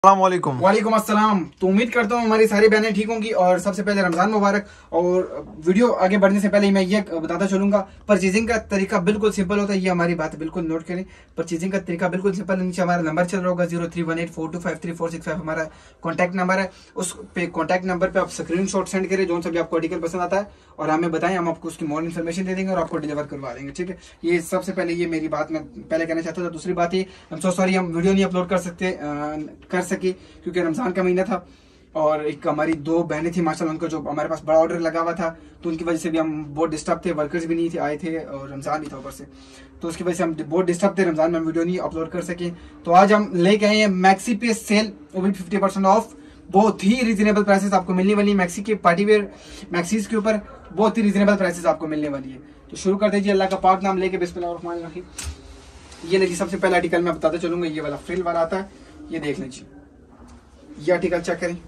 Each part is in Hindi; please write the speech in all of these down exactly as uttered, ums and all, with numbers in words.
वालेकुम वालेकुम अस्सलाम। तो उम्मीद करता हूँ हमारी सारी बहनें ठीक होंगी। और सबसे पहले रमजान मुबारक। और वीडियो आगे बढ़ने से पहले मैं ये बताता चलूंगा, परचेजिंग का तरीका बिल्कुल सिंपल होता है। ये हमारी बात बिल्कुल नोट करें, परचेजिंग का तरीका बिल्कुल सिंपल। नीचे हमारा नंबर चल रहा होगा zero three one eight four two five three four six five हमारा कॉन्टैक्ट नंबर है। उस पे कॉन्टैक्ट नंबर पे आप स्क्रीन शॉट सेंड करें जो सा भी आपको आर्टिकल पसंद आता है और हमें बताएं, हम आपको उसकी मोर इन्फॉर्मेशन दे देंगे और आपको डिलीवर करवा देंगे। ठीक है, ये सबसे पहले ये मेरी बात मैं पहले कहना चाहता था। दूसरी बात ये, हम सो सॉरी हम वीडियो नहीं अपलोड कर सकते कर सके क्योंकि रमजान का महीना था और एक हमारी दो बहनें थी माशाल्लाह, उनको जो हमारे पास बड़ा ऑर्डर लगा हुआ था तो उनकी वजह से भी हम बहुत डिस्टर्ब थे। वर्कर्स भी नहीं थे आए थे और रमजान भी था ऊपर से, तो उसकी वजह से हम बहुत डिस्टर्ब थे। रमजान में हम वीडियो नहीं अपलोड कर सके। तो आज हम लेके आए हैं मैक्सी पे सेल, वो भी फिफ्टी परसेंट ऑफ। बहुत ही रीजनेबल प्राइसेस आपको मिलने वाली है मैक्सी के पार्टी वेयर मैक्सीज के ऊपर। बहुत ही रीजनेबल प्राइसेस आपको मिलने वाली है। तो शुरू कर दीजिए अल्लाह का पाक नाम लेके, बिस्मिल्लाहिर्रहमानिर्रहीम। ये लीजिए सबसे पहला आर्टिकल मैं बताते चलूंगा, ये वाला फ्रिल वाला आता है, ये देख लीजिए। ये आर्टिकल चेक करें,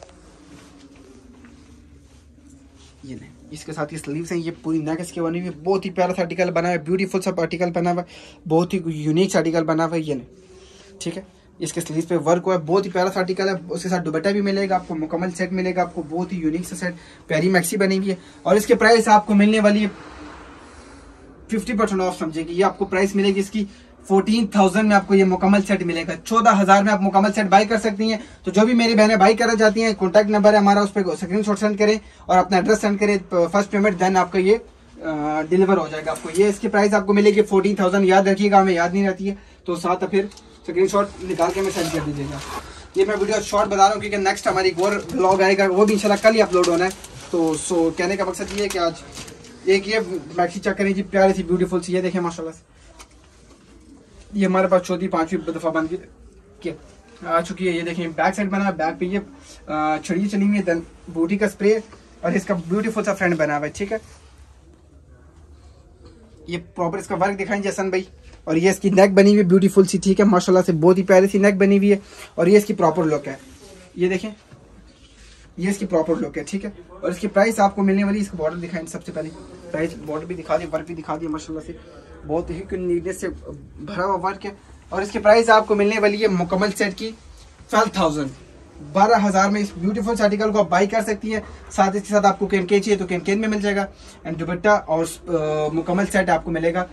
ये नहीं, इसके साथ ये स्लीव्स हैं, ये पूरी नेक इसके बनी हुई है। बहुत ही प्यारा सा आर्टिकल बना है, ब्यूटीफुल सा आर्टिकल बना हुआ है, बहुत ही यूनिक आर्टिकल बना हुआ है। ये नहीं, ठीक है, इसके स्लीव्स पे वर्क हुआ है, बहुत ही प्यारा सा आर्टिकल है। उसके साथ दुपट्टा भी मिलेगा आपको, मुकम्मल सेट मिलेगा आपको, बहुत ही यूनिक सा सेट, प्यारी मैक्सी बनी हुई है। और इसके प्राइस आपको मिलने वाली है फिफ्टी परसेंट ऑफ समझेगी। ये आपको प्राइस मिलेगी इसकी फोर्टीन थाउजेंड में आपको ये मुकम्मल सेट मिलेगा। चौदह हजार में आप मुकम्मल सेट बाई कर सकती हैं। तो जो भी मेरी बहनें बाई करना चाहती हैं, कॉन्टैक्ट नंबर है हमारा, उस पर स्क्रीन शॉट सेंड करें और अपना एड्रेस सेंड करें, फर्स्ट पेमेंट देन आपका ये डिलीवर हो जाएगा आपको। ये इसकी प्राइस आपको मिलेगी फोर्टीन थाउजेंड। याद रखिएगा, हमें याद नहीं रहती है तो साथ फिर स्क्रीन शॉट निकाल के मैं सेंड कर दीजिएगा। ये मैं वीडियो शॉर्ट बता रहा हूँ क्योंकि नेक्स्ट हमारी एक और ब्लॉग आएगा, वो भी इंशाल्लाह कल ही अपलोड होना है। तो सो कहने का मकसद ये है कि आज एक ये मैक्सी चेक करें जी, प्यारी सी ब्यूटीफुल सी, ये देखें माशाल्लाह से। ये हमारे पास चौथी पांचवी दफा बन के आ चुकी है। ये देखें बैक साइड बना है, बैक पे ये छड़ी चली हुई है, बूटी का स्प्रे और इसका ब्यूटीफुल सा फ्रंट बना हुआ है। ठीक है, ये प्रॉपर इसका वर्क दिखाएंगे हसन भाई। और ये इसकी नेक बनी हुई है ब्यूटीफुल सी, ठीक है माशाल्लाह से, बहुत ही प्यारी सी नेक बनी हुई है। और ये इसकी प्रॉपर लुक है, ये देखें, ये इसकी प्रॉपर लुक है। ठीक है, और इसकी प्राइस आपको मिलने वाली, इसका बॉर्डर दिखाएं सबसे पहले, प्राइस बॉर्डर भी दिखा दिए, वर्क भी दिखा दिया माशाल्लाह से, बहुत ही नीटनेस से भरा हुआ वर्क है। और इसकी प्राइस आपको मिलने वाली है मुकम्मल सेट की ट्वेल्व थाउजेंड, बारह हजार में इस ब्यूटीफुल आर्टिकल को आप बाई कर सकती हैं। साथ इसके साथ आपको कैन चाहिए तो कैन कैन में मिल जाएगा एंड दुपट्टा और मुकम्मल सेट आपको मिलेगा।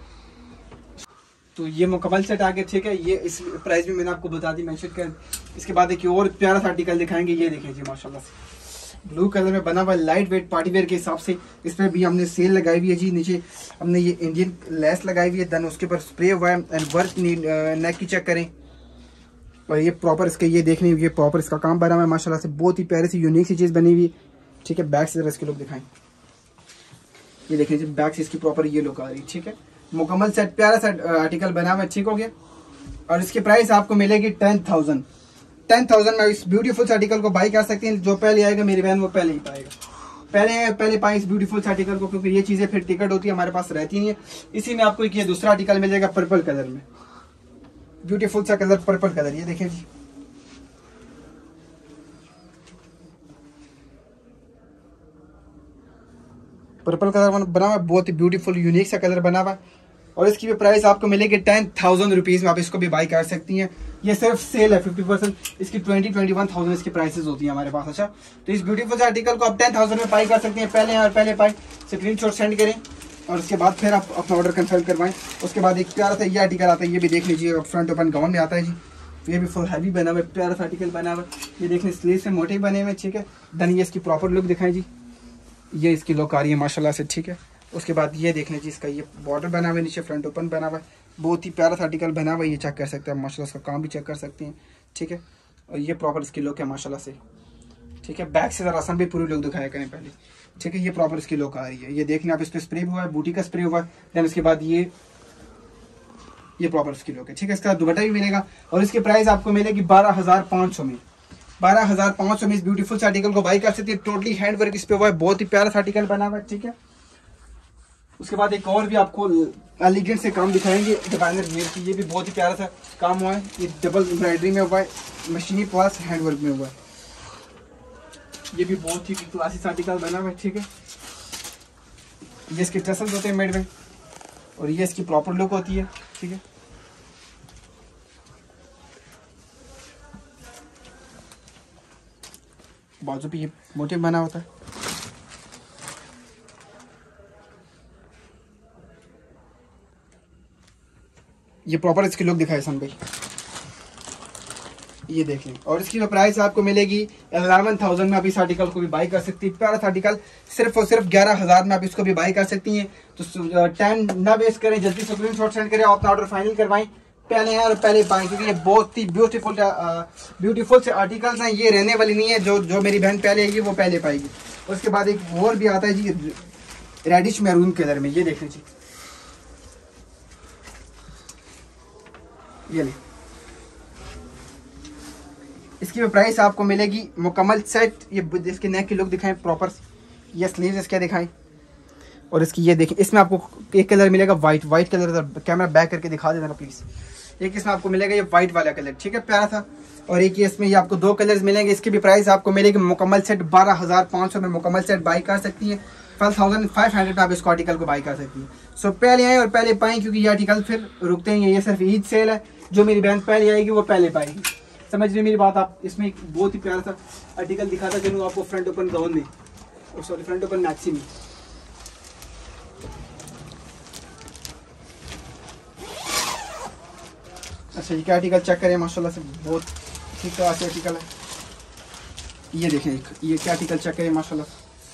तो ये मुकम्मल सेट आ गया। ठीक है, ये इस प्राइस में मैंने आपको बता दी मेंशन कर। इसके बाद एक और प्यारा सा आर्टिकल दिखाएंगे, ये देखें जी माशाल्लाह से, ब्लू कलर में बना हुआ लाइट वेट पार्टी वेयर के हिसाब से। इस पर भी हमने सेल लगाई हुई है जी। नीचे हमने ये इंडियन लेस लगाई हुई है, देन उसके ऊपर स्प्रे हुआ है एंड वर्क नेक की चेक करें। और ये प्रॉपर इसके ये देखने ये प्रॉपर इसका काम बना हुआ है माशाल्लाह से, बहुत ही प्यारी सी यूनिक सी चीज़ बनी हुई है। ठीक है, बैक से जरा इसके लुक दिखाएं, ये देखें जी बैक से इसकी प्रॉपर ये लुक आ रही है। ठीक है, मुकम्मल सेट प्यारा सा आर्टिकल बना हुआ है। ठीक हो गया, और इसकी प्राइस आपको मिलेगी टेन थाउजेंड। टेन थाउजेंड में इस ब्यूटीफुल आर्टिकल को बाई कर सकती हैं। जो पहले आएगा मेरी बहन वो पहले ही पाएगा, पहले पहले पाए इस ब्यूटीफुल आर्टिकल को, क्योंकि ये चीजें फिर टिकट होती है हमारे पास रहती नहीं है। इसी में आपको एक ये दूसरा आर्टिकल मिल जाएगा पर्पल कलर में, ब्यूटीफुल सा कलर पर्पल कलर, ये देखें जी, पर्पल कलर बना हुआ, बहुत ही ब्यूटीफुल यूनिक सा कलर बना हुआ। और इसकी भी प्राइस आपको मिलेगी टेन थाउजेंड रुपीज में, आप इसको भी बाई कर सकती हैं। ये सिर्फ सेल है फिफ्टी परसेंट, इसकी ट्वेंटी ट्वेंटी वन थाउजेंड इसकी प्राइसेस होती है हमारे पास। अच्छा, तो इस ब्यूटीफुल आर्टिकल को आप टेन थाउजेंड में बाई कर सकती हैं। पहले और पहले पाई स्क्रीन शॉट सेंड करें और उसके बाद फिर आप अपना ऑर्डर कंफर्म करवाएं। उसके बाद एक प्यारा सा ये आर्टिकल आता है, ये भी देख लीजिए, फ्रंट ओपन गाउन में आता है जी। ये भी फुल हैवी बना हुआ है, प्यारा सा आर्टिकल बना हुआ है, ये देखने स्लीव से मोटे बने हुए। ठीक है, देन ये इसकी प्रॉपर लुक दिखाएं जी, ये इसकी लुक आ रही है माशाल्लाह से। ठीक है, उसके बाद ये देख लीजिए इसका ये बॉर्डर बना हुआ है, नीचे फ्रंट ओपन बना हुआ है, बहुत ही प्यारा सा आर्टिकल बना हुआ है। ये चेक कर सकते हैं माशाल्लाह, इसका काम भी चेक कर सकते हैं। ठीक है, और ये प्रॉपर इसकी लुक है माशाल्लाह से। ठीक है, बैक से जरा आसान भी पूरी लुक दिखाया करें पहले। ठीक है, ये प्रॉपर इसकी लुक आ रही है, ये देखने आप इस पर स्प्रे हुआ है, बूटी का स्प्रे हुआ है, देन उसके बाद ये ये प्रॉपर इसकी लुक है। ठीक है, इसका दुपट्टा भी मिलेगा और इसकी प्राइस आपको मिलेगी बारह हजार पाँच सौ में। बारह हजार पाँच सौ में इस ब्यूटीफुल आर्टिकल को बाई कर सकती है। टोटली हैंड वर्क इस पे हुआ है, बहुत ही प्यारा आर्टिकल बना हुआ है। ठीक है, उसके बाद एक और भी आपको एलिगेंट से काम दिखाएंगे डिजाइनर वेयर की, ये भी बहुत ही प्यारा सा काम हुआ है, ये डबल एम्ब्रॉयडरी में हुआ है, मशीनी प्लस हैंड वर्क में हुआ है। ये भी बहुत ही क्लासिक आर्टिकल बना हुआ है। ठीक है, ये इसके टसल्स होते हैं मेड में और ये इसकी प्रॉपर लुक होती है। ठीक है, बाजू पे ये मोटिव बना होता है। ये प्रॉपर इसकी लुक दिखाए सन भाई, ये देख लें। और इसकी जो प्राइस आपको मिलेगी इलेवन थाउजेंड में आप इस आर्टिकल को भी बाई कर सकती है। प्यारा आर्टिकल सिर्फ और सिर्फ ग्यारह हजार में आप इसको भी बाई कर सकती हैं। तो टाइम ना वेस्ट करें, जल्दी से स्क्रीनशॉट सेंड करें, अपना ऑर्डर फाइनल करवाएं, पहले हैं और पहले पाएं, क्योंकि ये बहुत ही ब्यूटीफुल ब्यूटीफुल से आर्टिकल्स हैं। ये रहने वाली नहीं है, जो जो मेरी बहन पहले आएगी वो पहले पाएगी। उसके बाद एक और भी आता है जी रेडिश मैरून कलर में, ये देख लीजिए, ये ले। इसकी भी प्राइस आपको मिलेगी मुकम्मल सेट। ये इसके नेक की लुक दिखाएं प्रॉपर, ये स्लीव्स इसके दिखाएं, और इसकी ये देखें, इसमें आपको एक कलर मिलेगा white, white colour, camera back करके दिखा देना प्लीज। एक इसमें आपको मिलेगा ये वाइट वाला कलर, ठीक है, प्यारा था। और एक ये इसमें ये आपको दो कलर्स मिलेंगे। इसकी भी प्राइस आपको मिलेगी मुकम्मल सेट बारह हजार पाँच सौ में मुकम्मल सेट बाई कर सकती है। ट्वेल्व थाउजेंड फाइव हंड्रेड में आप इसको आर्टिकल को बाई कर सकती है। सो पहले आए और पहले पाएं, क्योंकि ये आर्टिकल फिर रुकते हैं। ये सिर्फ ईद सेल है, जो मेरी बहन पहले आएगी वो पहले पाएगी। समझ रही मेरी बात आप। इसमें एक बहुत ही प्यारा सा आर्टिकल दिखाता चलूँ आपको, फ्रंट ओपन गाउन में, सॉरी फ्रंट ओपन मैक्सी में। अच्छा, ये क्या आर्टिकल चेक करें, माशाल्लाह से बहुत ठीक तरह से आर्टिकल है। ये देखें, ये क्या आर्टिकल चेक करें, माशाल्लाह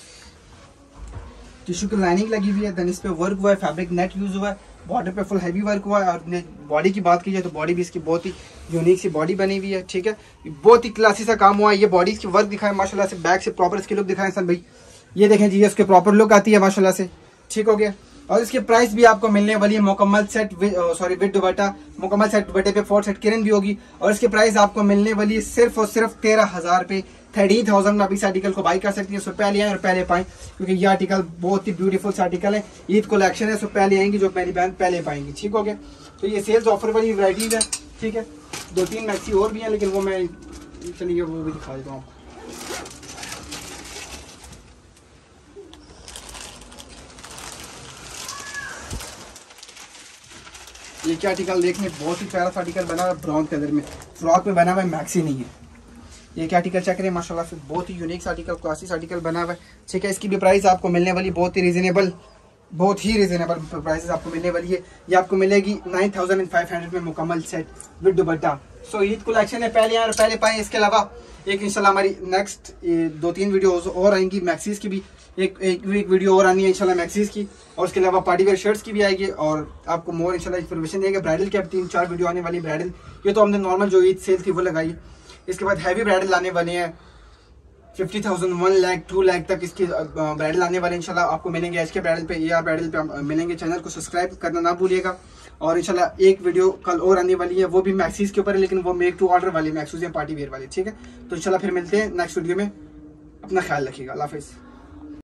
टिश्यू की लाइनिंग लगी हुई है, देन इस पे वर्क हुआ है, फैब्रिक नेट यूज हुआ है, बॉर्डर पे फुल हैवी वर्क हुआ है। और बॉडी की बात की जाए तो बॉडी भी इसकी बहुत ही यूनिक सी बॉडी बनी हुई है, ठीक है, बहुत ही क्लासी सा काम हुआ है। ये बॉडी की वर्क दिखाए माशाल्लाह से, बैक से प्रॉपर इसकी लुक दिखाएं सन भाई, ये देखें जी, इसके प्रॉपर लुक आती है माशाल्लाह से, ठीक हो गया। और इसकी प्राइस भी आपको मिलने वाली है मुकम्मल सेट, सॉरी विद दुपट्टा, मुकम्मल सेट दुपट्टे पे फोर सेट किरण भी होगी। और इसकी प्राइस आपको मिलने वाली है सिर्फ और सिर्फ तेरह हजार पे, थर्टीन थाउजेंड में आप इस आर्टिकल को बाई कर सकती है। सो पहले आए और पहले पाएं, क्योंकि ये आर्टिकल बहुत ही ब्यूटीफुल सा आर्टिकल है, ईद कलेक्शन है। सो पहले आएंगी जो मेरी बहन पहले पाएंगी, ठीक हो गया। तो ये सेल्स ऑफर वाली वैराइटीज है, ठीक है। दो तीन मैक्सी और भी हैं, लेकिन वो मैं चलिए वो भी दिखा देता हूँ आपको। ये क्या आर्टिकल देखने, बहुत ही प्यारा सा आर्टिकल बना हुआ है, ब्राउन कलर में, फ्रॉक में बना हुआ है, मैक्सी नहीं है। ये क्या आर्टिकल चेक करें माशाल्लाह से, बहुत ही यूनिक सा आर्टिकल, क्लासिक आर्टिकल बना हुआ है, ठीक है। इसकी भी प्राइस आपको मिलने वाली बहुत ही रीजनेबल, बहुत ही रीजनेबल प्राइसेस आपको मिलने वाली है। ये आपको मिलेगी nine thousand and five hundred में मुकम्मल set with dupatta. So Eid collection है, पहले आए और पहले पाएं। इसके अलावा एक इंशाल्लाह हमारी नेक्स्ट दो तीन वीडियोस और आएंगी, मैक्सीज की भी एक एक, एक वीडियो और आनी है इंशाल्लाह मैक्सीज की, और उसके अलावा पार्टी वेयर शर्ट्स की भी आएगी। और आपको मोर इंशाल्लाह इन्फॉर्मेशन देंगे। ब्राइडल की अब तीन चार वीडियो आने वाली। ब्राइडल ये तो हमने नॉर्मल जो ईद सेल थी वो लगाई, इसके बाद हैवी ब्राइडल आने वाले हैं, fifty thousand one lakh two lakh तक इसकी ब्राइडल आने वाले इंशाल्लाह आपको मिलेंगे। एच के ब्राइडल पे, ए आर ब्राइडल पे मिलेंगे। चैनल को सब्सक्राइब करना ना भूलिएगा। और इंशाल्लाह एक वीडियो कल और आने वाली है, वो भी मैक्सीज के ऊपर है, लेकिन वो मेक टू ऑर्डर वाली मैक्सीज या पार्टी वेयर वाली, ठीक है। तो इंशाल्लाह फिर मिलते हैं नेक्स्ट वीडियो में। अपना ख्याल रखिएगा, अल्लाह हाफिज़।